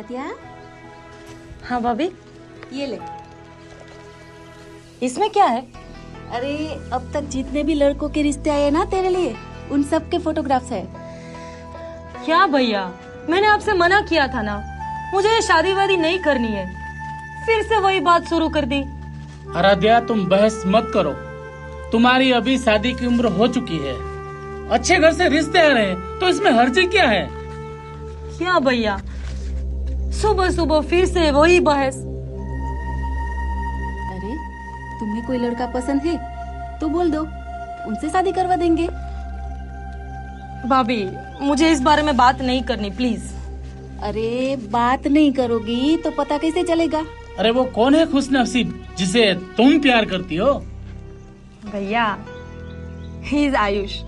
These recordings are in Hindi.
आराध्या, हाँ भाभी, ये ले। इसमें क्या है? अरे अब तक जितने भी लड़कों के रिश्ते आए ना तेरे लिए, उन सब के फोटोग्राफ्स है। क्या भैया, मैंने आपसे मना किया था ना, मुझे ये शादी वादी नहीं करनी है। फिर से वही बात शुरू कर दी। आराध्या, तुम बहस मत करो। तुम्हारी अभी शादी की उम्र हो चुकी है, अच्छे घर से रिश्ते आ रहे हैं, तो इसमें हर्ज क्या है? क्या भैया, सुबह सुबह फिर से वही बहस। अरे तुम्हें कोई लड़का पसंद है तो बोल दो, उनसे शादी करवा देंगे। भाभी, मुझे इस बारे में बात नहीं करनी, प्लीज। अरे बात नहीं करोगी तो पता कैसे चलेगा? अरे वो कौन है खुशनसीब जिसे तुम प्यार करती हो? भैया, ही इज आयुष।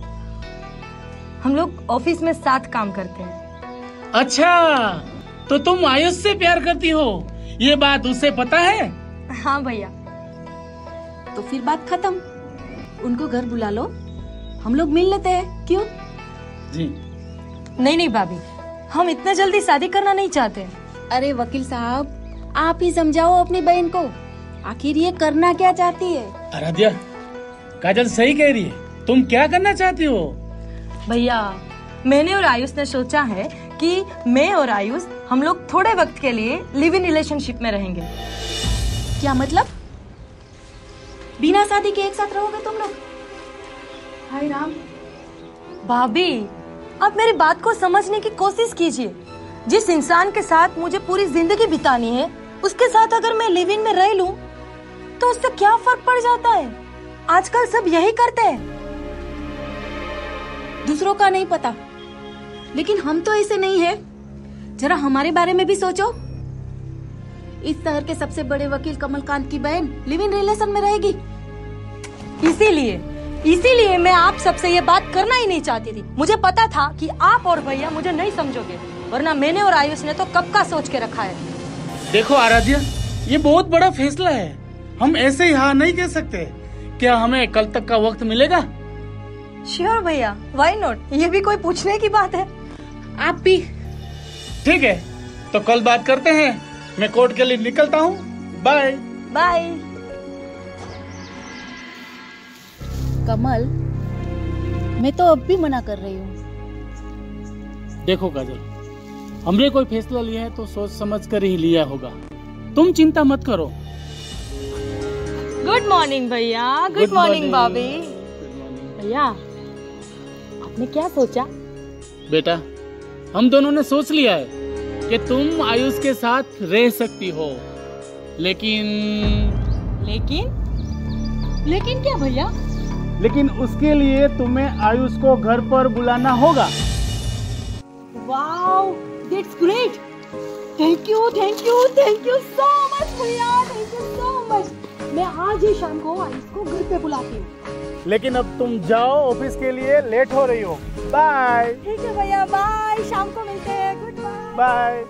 हम लोग ऑफिस में साथ काम करते हैं। अच्छा, तो तुम आयुष से प्यार करती हो, ये बात उसे पता है? हाँ भैया। तो फिर बात खत्म, उनको घर बुला लो, हम लोग मिल लेते हैं। क्यों? जी नहीं नहीं भाभी, हम इतना जल्दी शादी करना नहीं चाहते। अरे वकील साहब, आप ही समझाओ अपनी बहन को, आखिर ये करना क्या चाहती है? आराध्या, काजल सही कह रही है। तुम क्या करना चाहती हो? भैया, मैंने और आयुष ने सोचा है कि मैं और आयुष हम लोग थोड़े वक्त के लिए लिव इन रिलेशनशिप में रहेंगे। क्या मतलब? बिना शादी के एक साथ रहोगे तुम लोग? हाय राम। भाभी, आप मेरी बात को समझने की कोशिश कीजिए। जिस इंसान के साथ मुझे पूरी जिंदगी बितानी है, उसके साथ अगर मैं लिव इन में रह लूं, तो उससे क्या फर्क पड़ जाता है? आजकल सब यही करते हैं। दूसरों का नहीं पता, लेकिन हम तो ऐसे नहीं है। जरा हमारे बारे में भी सोचो। इस शहर के सबसे बड़े वकील कमलकांत की बहन लिव इन रिलेशन में रहेगी। इसीलिए मैं आप सबसे ये बात करना ही नहीं चाहती थी। मुझे पता था कि आप और भैया मुझे नहीं समझोगे, वरना मैंने और आयुष ने तो कब का सोच के रखा है। देखो आराध्या, ये बहुत बड़ा फैसला है, हम ऐसे ही हाँ नहीं कह सकते। क्या हमें कल तक का वक्त मिलेगा? श्योर भैया, व्हाई नॉट, ये भी कोई पूछने की बात है। आप भी। ठीक है, तो कल बात करते हैं। मैं कोर्ट के लिए निकलता हूँ। Bye bye. कमल, मैं तो अब भी मना कर रही हूँ। देखो काजल, हमने कोई फैसला लिया है तो सोच समझ कर ही लिया होगा। तुम चिंता मत करो। गुड मॉर्निंग भैया। गुड मॉर्निंग भाभी। भैया, आपने क्या सोचा? बेटा, हम दोनों ने सोच लिया है कि तुम आयुष के साथ रह सकती हो, लेकिन क्या भैया? लेकिन उसके लिए तुम्हें आयुष को घर पर बुलाना होगा। Wow, that's great. Thank you so much भैया, थैंक यू सो मच। मैं आज ही शाम को आयुष को घर पे बुलाती हूँ। लेकिन अब तुम जाओ, ऑफिस के लिए लेट हो रही हो। बाय। ठीक है भैया, बाय, शाम को मिलते हैं। Good bye. बाय।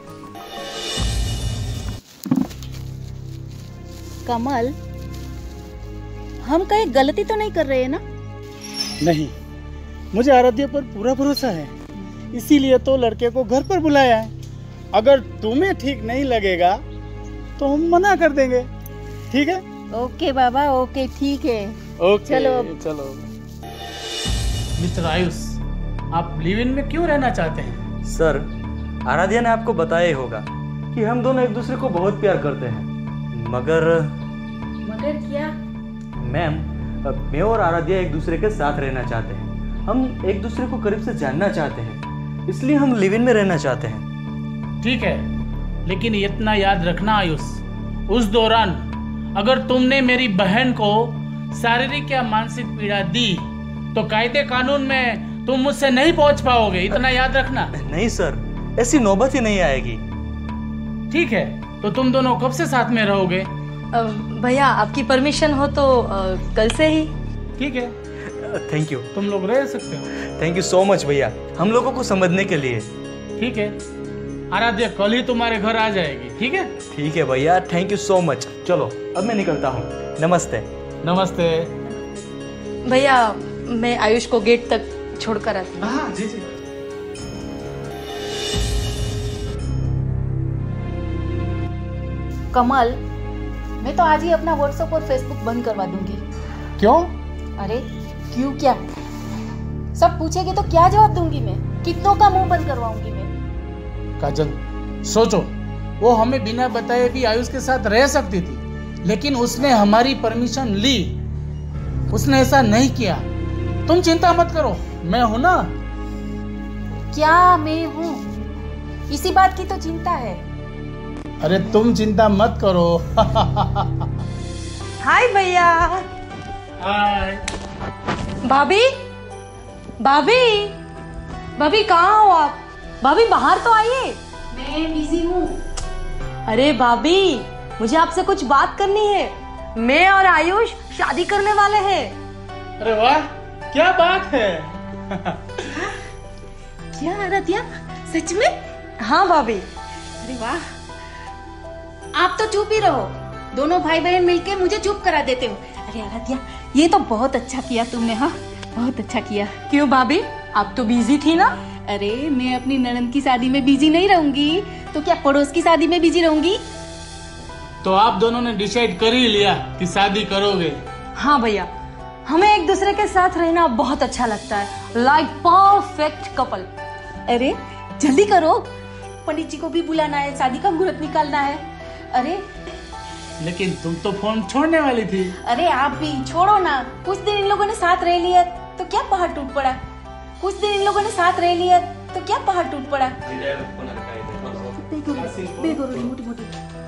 कमल, हम कहीं गलती तो नहीं कर रहे हैं ना? नहीं, मुझे आराध्या पर पूरा भरोसा है, इसीलिए तो लड़के को घर पर बुलाया है। अगर तुम्हें ठीक नहीं लगेगा तो हम मना कर देंगे, ठीक है? ओके बाबा, ओके, ठीक है। ओके, चलो। मिस्टर आयुष, आप लिव इन में क्यों रहना चाहते हैं? सर, आराध्या ने आपको बताया ही होगा कि हम दोनों एक दूसरे को बहुत प्यार करते हैं। मगर क्या? मैम, मैं और आराध्या एक दूसरे के साथ रहना चाहते हैं। हम एक दूसरे को करीब से जानना चाहते हैं, इसलिए हम लिव इन में रहना चाहते हैं। ठीक है, लेकिन इतना याद रखना आयुष, उस दौरान अगर तुमने मेरी बहन को शारीरिक या मानसिक पीड़ा दी तो कायदे कानून में तुम मुझसे नहीं पहुंच पाओगे, इतना याद रखना। नहीं सर, ऐसी नौबत ही नहीं आएगी। ठीक है, तो तुम दोनों कब से साथ में रहोगे? भैया, आपकी परमिशन हो तो कल से ही। ठीक है, थैंक यू। तुम लोग रह सकते हो। थैंक यू सो मच भैया, हम लोगों को समझने के लिए। ठीक है, आराध्या कल ही तुम्हारे घर आ जाएगी, ठीक है? ठीक है भैया, थैंक यू सो मच। चलो अब मैं निकलता हूँ। नमस्ते। नमस्ते। भैया, मैं आयुष को गेट तक छोड़कर आती हूँ। हाँ जी। कमल, मैं तो आज ही अपना व्हाट्सएप और फेसबुक बंद करवा दूंगी। क्यों? अरे क्यों क्या? सब पूछेंगे तो क्या जवाब दूंगी मैं? कितनों का मुंह बंद करवाऊंगी मैं? काजल, सोचो, वो हमें बिना बताए भी आयुष के साथ रह सकती थी, लेकिन उसने हमारी परमिशन ली। उसने ऐसा नहीं किया। तुम चिंता मत करो, मैं हूं ना। क्या मैं हूँ? इसी बात की तो चिंता है। अरे तुम चिंता मत करो। हाय भैया। हाय। भाभी, भाभी, भाभी कहाँ हो आप? भाभी बाहर तो आइए। मैं बिजी हूँ। अरे भाभी, मुझे आपसे कुछ बात करनी है। मैं और आयुष शादी करने वाले हैं। अरे वाह, क्या बात है। क्या आराध्या, सच में? हाँ भाभी। अरे वाह, आप तो चुप ही रहो। दोनों भाई बहन मिलके मुझे चुप करा देते हो। अरे आराध्या, ये तो बहुत अच्छा किया तुमने। हाँ, बहुत अच्छा किया। क्यों भाभी, आप तो बिजी थी ना? अरे मैं अपनी ननद की शादी में बिजी नहीं रहूंगी तो क्या पड़ोस की शादी में बिजी रहूंगी? तो आप दोनों ने डिसाइड कर ही लिया कि शादी करोगे? हाँ भैया, हमें एक दूसरे के साथ रहना बहुत अच्छा लगता है। Like perfect couple. अरे जल्दी करो, पंडित जी को भी बुलाना है, शादी का मुहूर्त निकालना है। अरे लेकिन तुम तो फोन छोड़ने वाली थी। अरे आप भी छोड़ो ना। कुछ दिन इन लोगों ने साथ रह लिया तो क्या पहाड़ टूट पड़ा? कुछ दिन इन लोगों ने साथ रह लिया तो क्या पहाड़ टूट पड़ा? मोटी मोटी।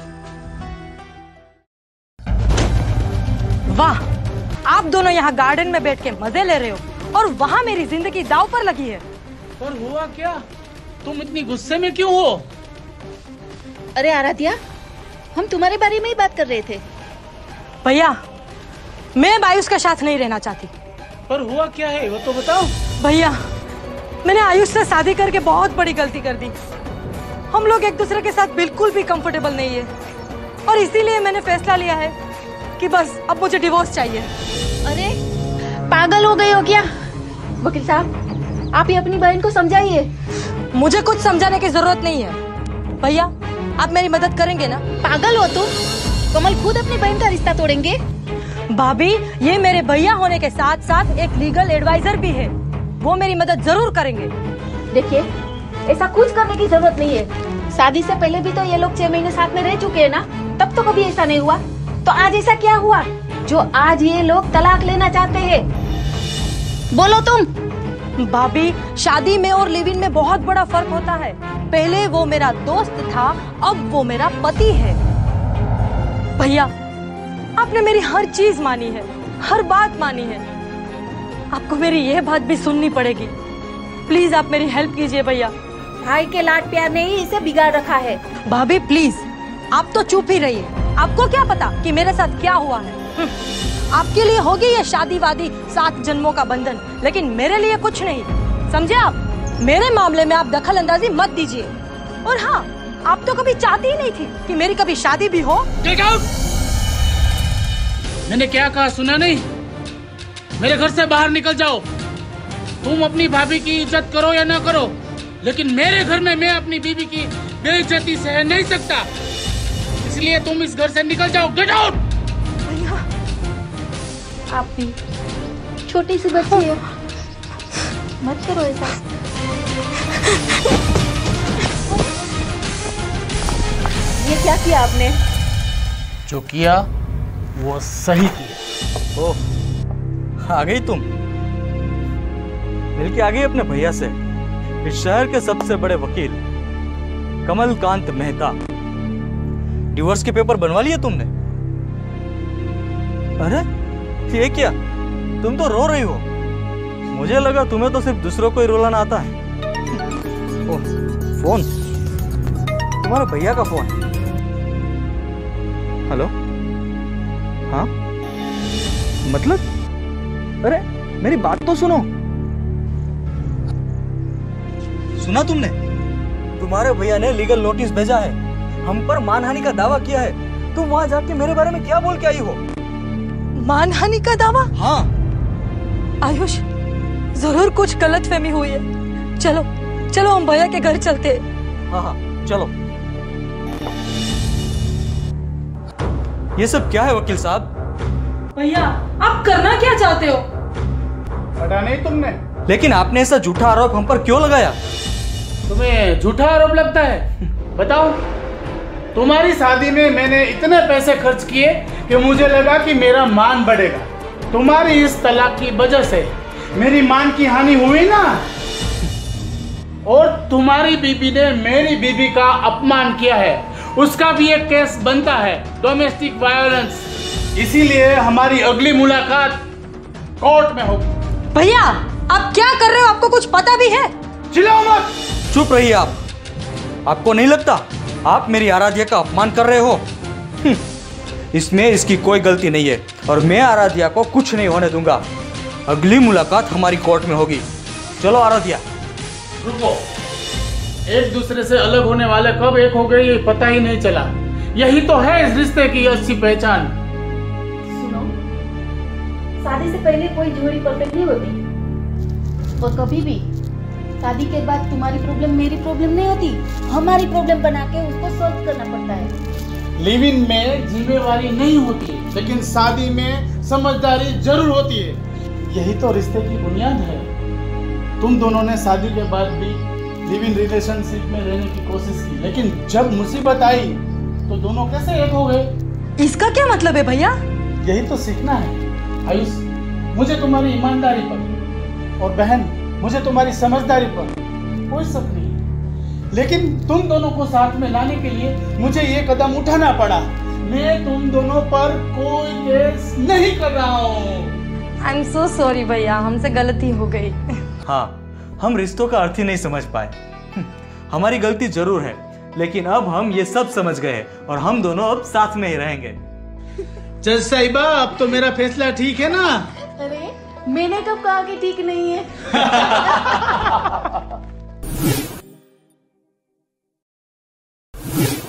वाह, आप दोनों यहाँ गार्डन में बैठ के मजे ले रहे हो और वहाँ मेरी जिंदगी दांव पर लगी है। पर हुआ क्या? तुम इतनी गुस्से में क्यों हो? अरे आराध्या, हम तुम्हारे बारे में ही बात कर रहे थे। भैया, मैं आयुष का साथ नहीं रहना चाहती। पर हुआ क्या है वो तो बताओ। भैया, मैंने आयुष से शादी करके बहुत बड़ी गलती कर दी। हम लोग एक दूसरे के साथ बिल्कुल भी कंफर्टेबल नहीं है और इसीलिए मैंने फैसला लिया है कि बस अब मुझे डिवोर्स चाहिए। अरे पागल हो गए हो क्या? वकील साहब, आप ही अपनी बहन को समझाइए। मुझे कुछ समझाने की जरूरत नहीं है। भैया, आप मेरी मदद करेंगे ना? पागल हो तुम? कमल खुद अपनी बहन का रिश्ता तोड़ेंगे? भाभी, ये मेरे भैया होने के साथ साथ एक लीगल एडवाइजर भी है। वो मेरी मदद जरूर करेंगे। देखिए, ऐसा कुछ करने की जरूरत नहीं है। शादी से पहले भी तो ये लोग 6 महीने साथ में रह चुके हैं ना, तब तो कभी ऐसा नहीं हुआ। तो आज ऐसा क्या हुआ जो आज ये लोग तलाक लेना चाहते हैं? बोलो तुम। भाभी, शादी में और लिव इन में बहुत बड़ा फर्क होता है। पहले वो मेरा दोस्त था, अब वो मेरा पति है। भैया, आपने मेरी हर चीज मानी है, हर बात मानी है। आपको मेरी ये बात भी सुननी पड़ेगी। प्लीज आप मेरी हेल्प कीजिए भैया। भाई के लाड प्यार ने ही इसे बिगाड़ रखा है। भाभी प्लीज, आप तो चुप ही रहिए। आपको क्या पता कि मेरे साथ क्या हुआ है? आपके लिए होगी ये शादी वादी 7 जन्मों का बंधन, लेकिन मेरे लिए कुछ नहीं। समझे आप? मेरे मामले में आप दखल अंदाजी मत दीजिए। और हाँ, आप तो कभी चाहती ही नहीं थी कि मेरी कभी शादी भी हो। Get out! मैंने क्या कहा सुना नहीं? मेरे घर से बाहर निकल जाओ। तुम अपनी भाभी की इज्जत करो या ना करो, लेकिन मेरे घर में मैं अपनी बीवी की बेइज्जती सह नहीं सकता। इसलिए तुम इस घर से निकल जाओ। Get out! भैया, आप भी छोटी सी बच्ची है, मत करो ऐसा। ये क्या किया आपने? जो किया वो सही किया। ओह, आ गई तुम। मिलके आ गई अपने भैया से, इस शहर के सबसे बड़े वकील कमलकांत मेहता। डिवोर्स के पेपर बनवा लिए तुमने? अरे ये क्या, तुम तो रो रही हो। मुझे लगा तुम्हें तो सिर्फ दूसरों को ही रुलाना आता है। ओह, फोन, तुम्हारे भैया का फोन। हेलो, हाँ मतलब? अरे मेरी बात तो सुनो। सुना तुमने? तुम्हारे भैया ने लीगल नोटिस भेजा है, हम पर मानहानि का दावा किया है। तुम वहां जाके मेरे बारे में क्या बोल के आई हो? मानहानि का दावा? हाँ। आयुष, जरूर कुछ गलतफहमी हुई है। चलो चलो हम भैया के घर चलते हैं। हाँ हाँ चलो। ये सब क्या है वकील साहब? भैया आप करना क्या चाहते हो? पता नहीं तुमने, लेकिन आपने ऐसा झूठा आरोप हम पर क्यों लगाया? तुम्हें झूठा आरोप लगता है? बताओ। तुम्हारी शादी में मैंने इतने पैसे खर्च किए कि मुझे लगा कि मेरा मान बढ़ेगा। तुम्हारी इस तलाक की वजह से मेरी मान की हानि हुई ना। और तुम्हारी बीबी ने मेरी बीबी का अपमान किया है, उसका भी एक केस बनता है, डोमेस्टिक वायलेंस। इसीलिए हमारी अगली मुलाकात कोर्ट में होगी। भैया आप क्या कर रहे हो? आपको कुछ पता भी है? चिल्लाओ मत। चुप रहिए आप। आपको नहीं लगता आप मेरी आराध्या का अपमान कर रहे हो? इसमें इसकी कोई गलती नहीं है और मैं आराध्या को कुछ नहीं होने दूंगा। अगली मुलाकात हमारी कोर्ट में होगी। चलो आराध्या। रुको, एक दूसरे से अलग होने वाले कब एक हो गए ये पता ही नहीं चला। यही तो है इस रिश्ते की अच्छी पहचान। सुनो, शादी से पहले कोई जोड़ी परफेक्ट नहीं होती, और कभी भी शादी के बाद तुम्हारी प्रॉब्लम मेरी प्रॉब्लम नहीं होती, हमारी प्रॉब्लम बना के उसको सॉल्व करना पड़ता है। लिव इन में जिम्मेवारी नहीं होती, लेकिन शादी में समझदारी जरूर होती है। यही तो रिश्ते की बुनियाद है। तुम दोनों ने शादी के बाद भी लिव इन रिलेशनशिप में रहने की कोशिश की, लेकिन जब मुसीबत आई तो दोनों कैसे एक हो गए? इसका क्या मतलब है भैया? यही तो सीखना है आयुष। मुझे तुम्हारी ईमानदारी पर और बहन मुझे तुम्हारी समझदारी पर कोई शक नहीं, लेकिन तुम दोनों को साथ में लाने के लिए मुझे ये कदम उठाना पड़ा। मैं तुम दोनों पर कोई केस नहीं कर रहा हूँ। आई एम सो सॉरी भैया, हमसे गलती हो गई। हाँ, हम रिश्तों का अर्थ ही नहीं समझ पाए। हमारी गलती जरूर है, लेकिन अब हम ये सब समझ गए और हम दोनों अब साथ में ही रहेंगे। जज साहिबा, अब तो मेरा फैसला ठीक है ना? अरे मैंने कब कहा कि ठीक नहीं है?